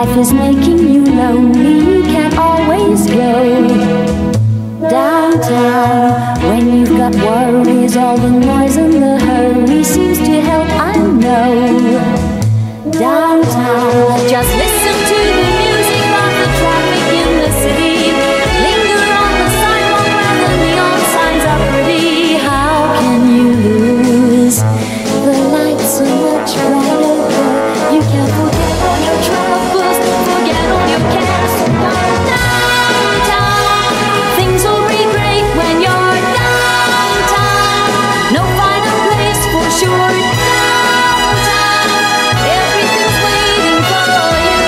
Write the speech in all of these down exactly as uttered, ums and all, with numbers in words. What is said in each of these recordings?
life is making you lonely, you can't always go downtown. When you've got worries, all the noise and the hurry seems to help, I know. Downtown, just listen to the music of the traffic in the city. Linger on the sidewalk where the neon signs are pretty. How can you lose? The lights are much brighter there. You can't forget all your troubles, forget all your cares. Downtown, things will be great when you're downtown. No finer place for sure. Downtown, everything's waiting for you.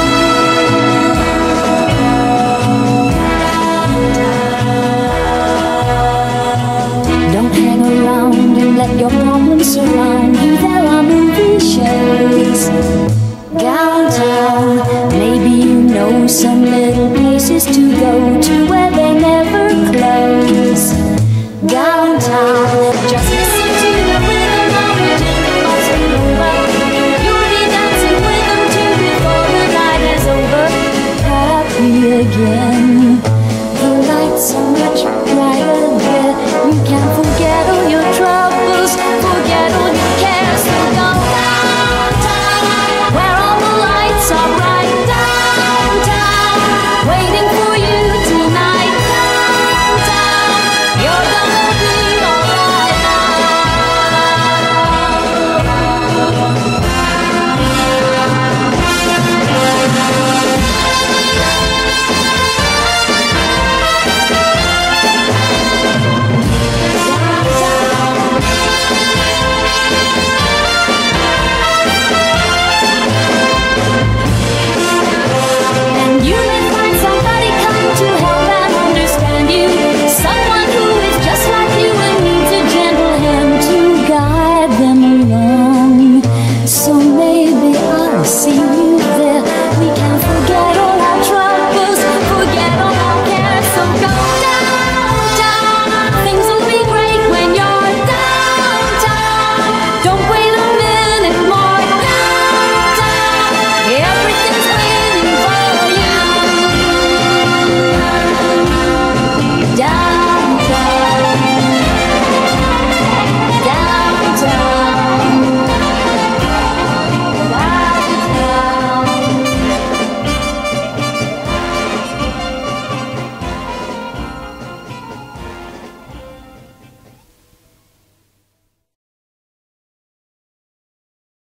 Don't hang around and let your problems surround you. There are movie shows downtown. Maybe you know some little